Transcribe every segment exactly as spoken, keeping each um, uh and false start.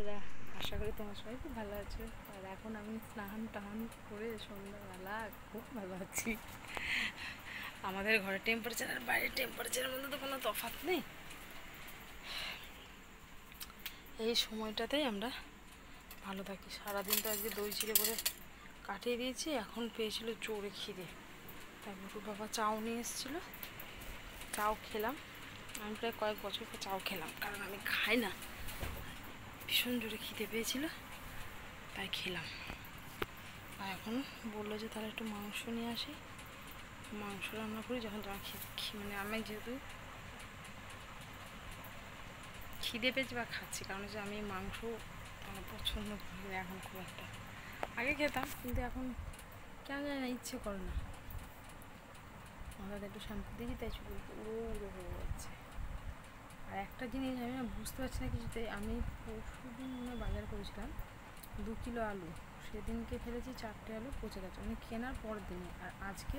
বন্ধুরা, আশা করি তোমার সবাই খুব ভালো আছো। আর এখন আমি স্নান টান করে সন্ধ্যাবেলা খুব ভালো আছি। আমাদের ঘরের টেম্পারেচার আর বাইরের টেম্পারেচারের মধ্যে তো কোনো তফাৎ নেই। এই সময়টাতেই আমরা ভালো থাকি। সারাদিন তো আজকে দই চিড়ে করে কাটিয়ে দিয়েছি। এখন পেয়েছিল জোরে খিদে, তাই বুটুর বাবা চাও নিয়ে এসেছিলো, চাও খেলাম। আমি প্রায় কয়েক বছর পর চাও খেলাম, কারণ আমি খাই না। ভীষণ জোরে খিদে পেয়েছিল, তাই খেলাম। আর এখন বললো যে তাহলে একটু মাংস নিয়ে আসি, মাংস রান্না করি। যখন যখন মানে আমি যেহেতু খিদে পেয়েছি বা খাচ্ছি, কারণ হচ্ছে আমি মাংস মানে পছন্দ করি এখন খুব একটা। আগে খেতাম, কিন্তু এখন কেন জানি না, ইচ্ছে করে না। মাথাতে একটু শ্যাম্পু দিয়েছি, তাই চুল উড়ো উড়ো হয়ে যাচ্ছে। আর একটা জিনিস আমি না বুঝতে পারছি না কিছুতেই। আমি পরশু দিন মনে বাজার করেছিলাম দু কিলো আলু, সেদিনকে ফেলেছি চারটে আলু পচে গেছে, মানে কেনার পরের দিনে। আর আজকে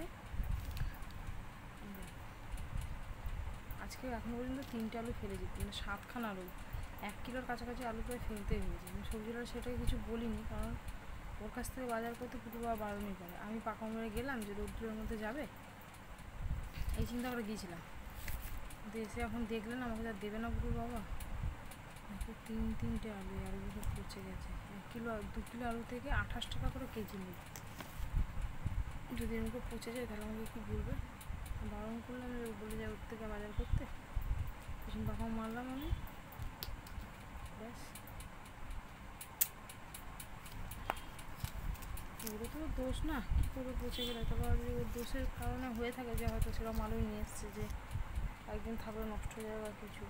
আজকে এখনও পর্যন্ত তিনটে আলু ফেলেছি, মানে সাতখানা আলু, এক কিলোর কাছাকাছি আলু প্রায় ফেলতেই হয়েছে। আমি সবজিটা সেটাকে কিছু বলিনি, কারণ ওর কাছ থেকে বাজার করতে পুরো বাবা বারণই করে। আমি পাকা মেরে গেলাম যে রোদ্রের মধ্যে যাবে, এই চিন্তা করে গিয়েছিলাম। কিন্তু এসে এখন দেখলেন আমাকে যা দেবে না পুরো বাবা। দেখো তিন তিনটে আলু, আলুগুলো সব পচে গেছে। এক কিলো দু কিলো আলু থেকে আঠাশ টাকা করে কেজি নেবে। যদি আমাকে পচে যায় তাহলে আমাকে কী বলবে? বারণ করলাম, বলে যায় ওর থেকে বাজার করতে, পেছন পাখাও মারলাম আমি, ব্যাস। ওরও তো দোষ না, কী করে পচে গেলে। তারপর যদি ওর দোষের কারণে হয়ে থাকে যে হয়তো সেরকম আলুই নিয়ে এসছে, যে একদিন থাকলে নষ্ট হয়ে যাবে বা কিছু,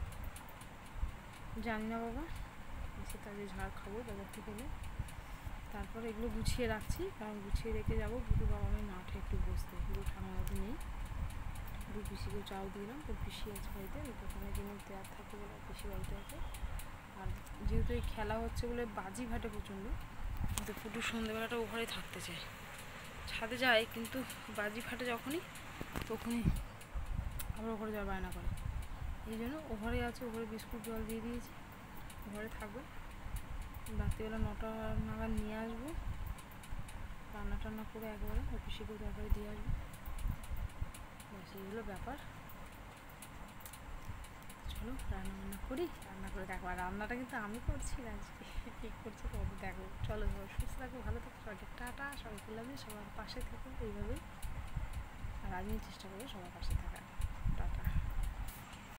জানি না বাবা। এসে তাদের ঝাড় খাবো বাজার থেকে এলে। তারপরে এগুলো গুছিয়ে রাখছি, কারণ গুছিয়ে রেখে যাবো বুধু বাবা আমি মাঠে একটু বসতে। পুরো ঠান্ডাতে নেই, দু পিসিকেও চাও দিলাম। তোর পিসি আছে বাড়িতে, ওই দোকানে জিনিস দেওয়ার থাকে বলে পিসি বাড়িতে আছে। আর যেহেতু এই খেলা হচ্ছে বলে বাজি ফাটে প্রচণ্ড, কিন্তু ফুটুর সন্ধ্যেবেলাটা ও ঘরে থাকতে চায়। ছাদে যায়, কিন্তু বাজি ফাটে যখনই, তখনই আবার ওঘরে যাওয়ার বায়না করে। এই জন্য ও ঘরে আছে, ও ঘরে বিস্কুট জল দিয়ে দিয়েছি, ও ঘরে থাকবে। রাত্রিবেলা নটা নাগাদ নিয়ে আসবো, রান্না টান্না করে একবারে ও পিসিকেও তরকারি দিয়ে আসবো। ব্যাস এই হলো ব্যাপার। চলো রান্না বান্না করি, রান্না করে দেখো। আর রান্নাটা কিন্তু আমি করছি না, আজকে কে করছে তোমাদের দেখো। চলো সবাই সুস্থ থাকো, ভালো থাকো, সবাইকে টাটা, সবাই বললাম সবার পাশে থেকো এইভাবেই। আর আমিও চেষ্টা করবো সবার পাশে থাকা।